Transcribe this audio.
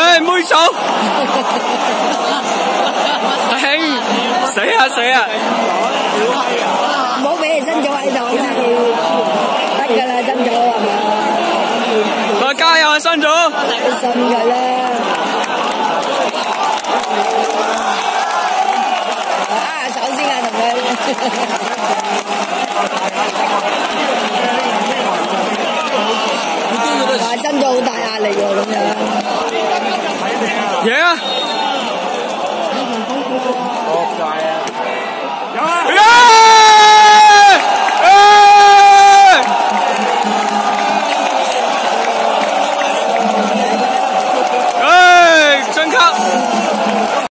唉，妹嫂，阿兄，死啊死啊！ 唔好俾你新組喺度啦，得㗎啦，新組係嘛？ 我加油啊，新組！ 信㗎啦。首先啊，同佢。話新組好大壓力喎，咁樣。 贏啊！